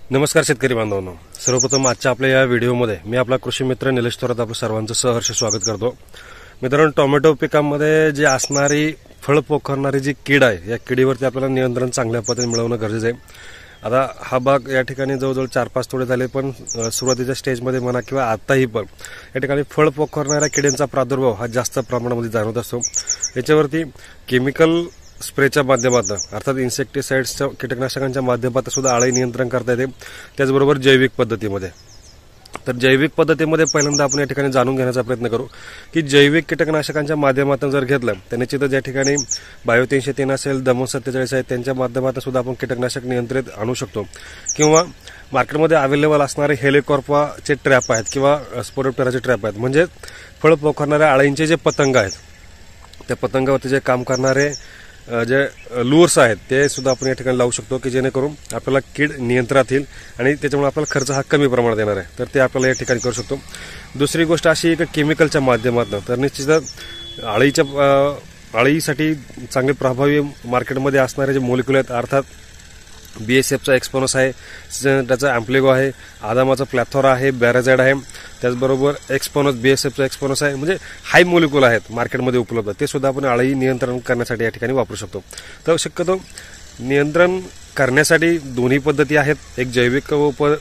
नमस्कार शेतकरी बांधवांनो, सर्वप्रथम आजच्या आपल्या या व्हिडिओमध्ये मी आपला कृषी मित्र निलेश थोरात आपलं सर्वांचं सहर्ष स्वागत करतो। मित्रांनो, टोमॅटो पिकांमध्ये जी असणारी फळ पोखरणारी जी कीड आहे, या किडीवरती आपल्याला नियंत्रण चांगल्या पद्धतीने मिळवणं गरजेचं आहे। आता हा भाग या ठिकाणी जवळजवळ 4-5 तोडे झाले, पण सुरुवातीच्या स्टेजमध्ये म्हणा किंवा आताही पण या ठिकाणी फळ पोखरणाऱ्या किडींचा प्रादुर्भाव हा जास्त प्रमाणामध्ये जाणवत असतो। याच्यावरती केमिकल स्प्रेच्या माध्यमातून अर्थात इन्सेक्टिसाइड्सच्या कीटकनाशकांच्या माध्यमातून सुद्धा आळी नियंत्रण करता येते, त्याचबरोबर जैविक पद्धतीमध्ये। तर जैविक पद्धतीमध्ये पहिल्यांदा आपण या ठिकाणी जाणून घेण्याचा प्रयत्न करू की जैविक कीटकनाशकांच्या माध्यमातून जर घेतलं तर निश्चितच या ठिकाणी बायो 303 असेल, दमन 47 आहे, त्यांच्या माध्यमातून सुद्धा आपण कीटकनाशक नियंत्रित आणू शकतो। किंवा मार्केटमध्ये अवेलेबल असणारे हेलिकॉर्पाचे ट्रॅप आहेत किंवा स्पोरोप्टेराचे ट्रॅप आहेत, म्हणजे फळ पोखरणाऱ्या आळींचे जे पतंग आहेत, त्या पतंगावरती जे काम करणारे जे लूर्स आहेत ते सुद्धा आपण या ठिकाणी लावू शकतो की जेणेकरून आपल्याला कीड नियंत्रणात येईल आणि त्याच्यामुळे आपल्याला खर्च हा कमी प्रमाणात येणार आहे। तर ते आपल्याला या ठिकाणी करू शकतो। दुसरी गोष्ट अशी की केमिकलच्या माध्यमातून तर निश्चितच आळीसाठी चांगले प्रभावी मार्केटमध्ये असणारे जे मोलिक्युल आहेत, अर्थात BSFचा एक्सपोनस आहे, त्याचा अँप्लिगो आहे, आदामाचा प्लॅथोरा आहे, बॅराझाइड आहे, त्याचबरोबर एक्सपोनस BSFचा एक्सपोनस आहे, म्हणजे हाय मोलिक्युल आहेत मार्केटमध्ये उपलब्ध, ते सुद्धा आपण आळी नियंत्रण करण्यासाठी या ठिकाणी वापरू शकतो। तर शक्यतो नियंत्रण करण्यासाठी दोन्ही पद्धती आहेत, एक जैविक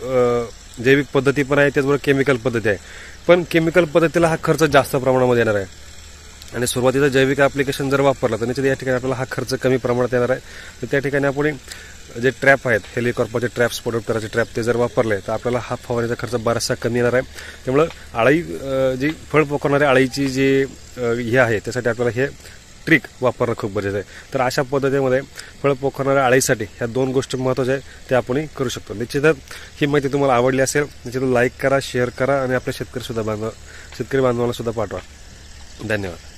पद्धती पण आहे, त्याचबरोबर केमिकल पद्धती आहे। पण केमिकल पद्धतीला हा खर्च जास्त प्रमाणामध्ये येणार आहे आणि सुरुवातीचा जैविक ॲप्लिकेशन जर वापरला तर निश्चित या ठिकाणी आपल्याला हा खर्च कमी प्रमाणात येणार आहे। तर त्या ठिकाणी आपण जे ट्रॅप आहेत, हेलिकॉर्पाचे ट्रॅप, स्पोरोप्टेराचे ट्रॅप, ते जर वापरले तर आपल्याला हा फवारणीचा खर्च बराचसा कमी येणार आहे। त्यामुळे आळी जी फळ पोखरणाऱ्या आळीची जी हे आहे त्यासाठी आपल्याला हे ट्रिक वापरणं खूप गरजेचं आहे। तर अशा पद्धतीमध्ये फळ पोखरणाऱ्या आळीसाठी ह्या दोन गोष्टी महत्त्वाच्या आहेत, ते आपण करू शकतो। निश्चितच ही माहिती तुम्हाला आवडली असेल, निश्चितच लाईक करा, शेअर करा आणि आपल्या शेतकरी बांधवांना सुद्धा पाठवा। धन्यवाद।